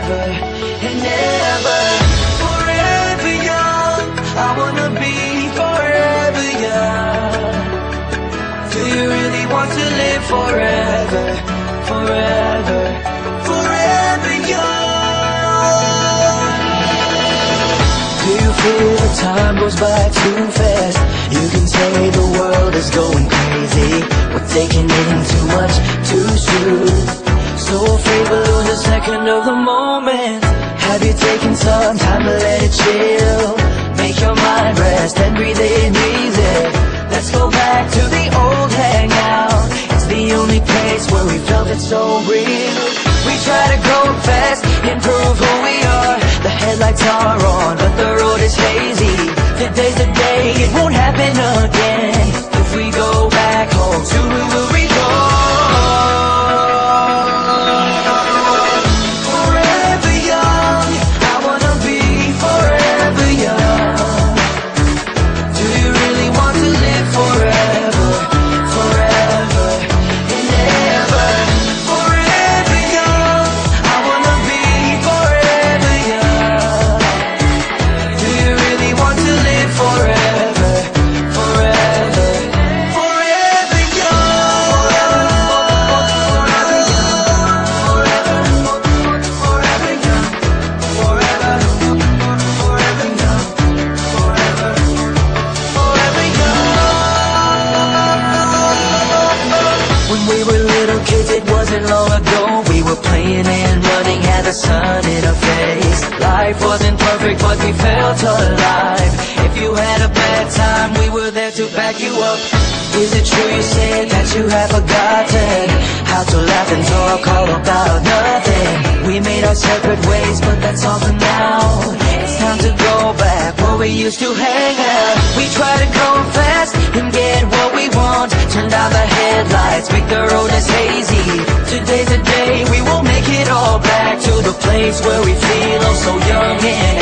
forever and ever. Forever young, I wanna be forever young. Do you really want to live forever, forever, forever young? Do you feel the time goes by too fast? You can say the world is going crazy, we're taking in too much too soon. So afraid we'll lose a second of the moment. Have you taken some time to let it chill? Make your mind rest and breathe in easy. Let's go back to the old hangout. It's the only place where we felt it so real. We try to go fast, improve who we are. The headlights are on, but the road is hazy. Today's the day, it won't happen again. If we go back home, soon we will forever young, I wanna be forever young. Do you really want to live forever, forever and ever? Forever young, I wanna be forever young. Do you really want to live forever, forever, forever young? Forever young, forever, forever young, forever, forever young, forever, forever young. When we were little kids, it wasn't long ago. We were playing and running, had the sun in our face. Life wasn't perfect, but we felt alive. If you had a bad time, we were there to back you up. Is it true you said that you have forgotten how to laugh and talk all about nothing? We made our separate ways, but that's all for now. It's time to go back where we used to hang out. We try to go fast and get what we want. Turn down the headlights, make the road less hazy. Today's the day, we will make it all back to the place where we feel oh so young and